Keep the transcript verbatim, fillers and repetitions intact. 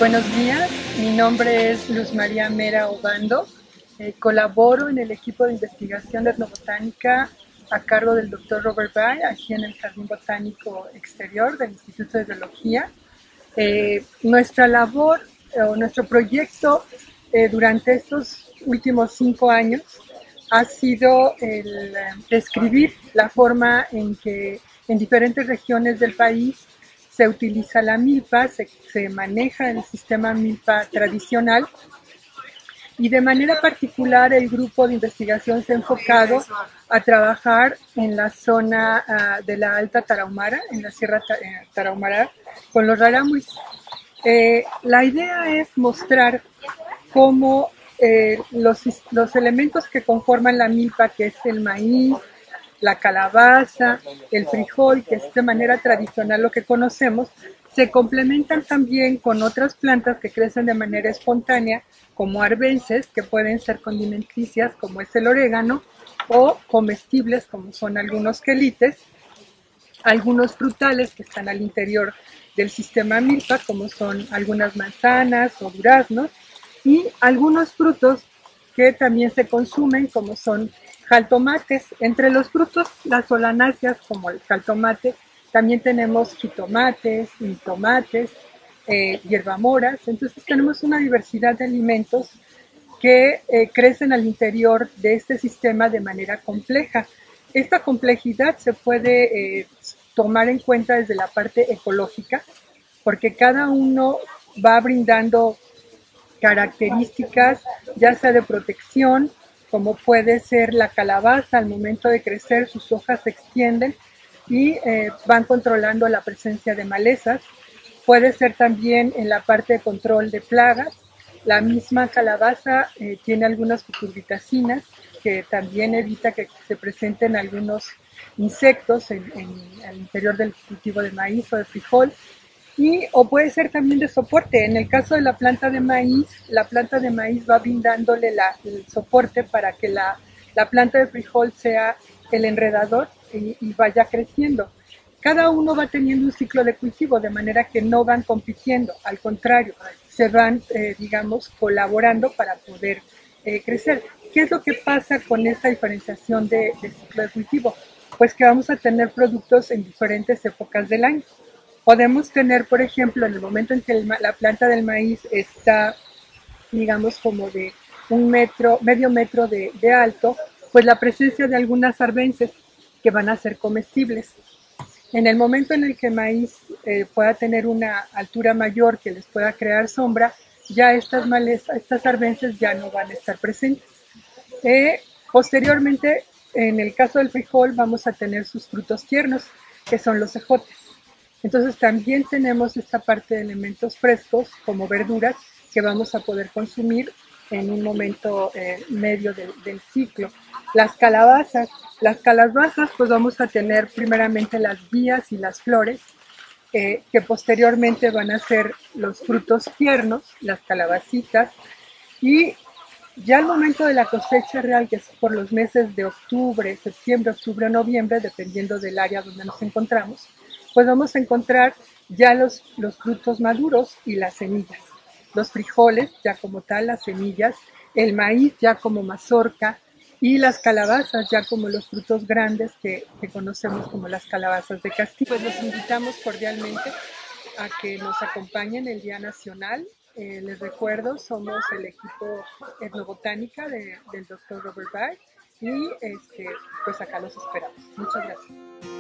Buenos días, mi nombre es Luz María Mera Obando. Eh, colaboro en el equipo de investigación de etnobotánica a cargo del doctor Robert Bay, aquí en el Jardín Botánico Exterior del Instituto de Biología. Eh, nuestra labor eh, o nuestro proyecto eh, durante estos últimos cinco años ha sido el eh, describir la forma en que en diferentes regiones del país se utiliza la milpa, se, se maneja el sistema milpa tradicional, y de manera particular el grupo de investigación se ha enfocado a trabajar en la zona uh, de la Alta Tarahumara, en la Sierra Tarahumara, con los rarámuris. Eh, la idea es mostrar cómo eh, los, los elementos que conforman la milpa, que es el maíz, la calabaza, el frijol, que es de manera tradicional lo que conocemos, se complementan también con otras plantas que crecen de manera espontánea, como arbences, que pueden ser condimenticias, como es el orégano, o comestibles, como son algunos quelites, algunos frutales que están al interior del sistema milpa, como son algunas manzanas o duraznos, y algunos frutos que también se consumen, como son jaltomates. Entre los frutos, las solanáceas, como el jaltomate, también tenemos jitomates, tomates, eh, hierbamoras. Entonces tenemos una diversidad de alimentos que eh, crecen al interior de este sistema de manera compleja. Esta complejidad se puede eh, tomar en cuenta desde la parte ecológica, porque cada uno va brindando características, ya sea de protección, como puede ser la calabaza. Al momento de crecer sus hojas se extienden y eh, van controlando la presencia de malezas. Puede ser también en la parte de control de plagas. La misma calabaza eh, tiene algunas cucurbitacinas que también evita que se presenten algunos insectos en, en el interior del cultivo de maíz o de frijol. Y, o puede ser también de soporte. En el caso de la planta de maíz, la planta de maíz va brindándole la, el soporte para que la, la planta de frijol sea el enredador y, y vaya creciendo. Cada uno va teniendo un ciclo de cultivo, de manera que no van compitiendo, al contrario, se van, eh, digamos, colaborando para poder eh, crecer. ¿Qué es lo que pasa con esta diferenciación de, de ciclo de cultivo? Pues que vamos a tener productos en diferentes épocas del año. Podemos tener, por ejemplo, en el momento en que el, la planta del maíz está, digamos, como de un metro, medio metro de, de alto, pues la presencia de algunas arbences que van a ser comestibles. En el momento en el que el maíz eh, pueda tener una altura mayor que les pueda crear sombra, ya estas, malezas, estas arbences ya no van a estar presentes. Eh, posteriormente, en el caso del frijol, vamos a tener sus frutos tiernos, que son los ejotes. Entonces también tenemos esta parte de elementos frescos como verduras que vamos a poder consumir en un momento eh, medio de, del ciclo. Las calabazas, las calabazas pues vamos a tener primeramente las vías y las flores eh, que posteriormente van a ser los frutos tiernos, las calabacitas, y ya al momento de la cosecha real, que es por los meses de octubre, septiembre, octubre o noviembre, dependiendo del área donde nos encontramos, pues vamos a encontrar ya los, los frutos maduros y las semillas. Los frijoles ya como tal, las semillas, el maíz ya como mazorca y las calabazas ya como los frutos grandes que, que conocemos como las calabazas de Castilla. Pues los invitamos cordialmente a que nos acompañen el Día Nacional. Eh, les recuerdo, somos el equipo etnobotánica de, del doctor Robert Bay y este, pues acá los esperamos. Muchas gracias.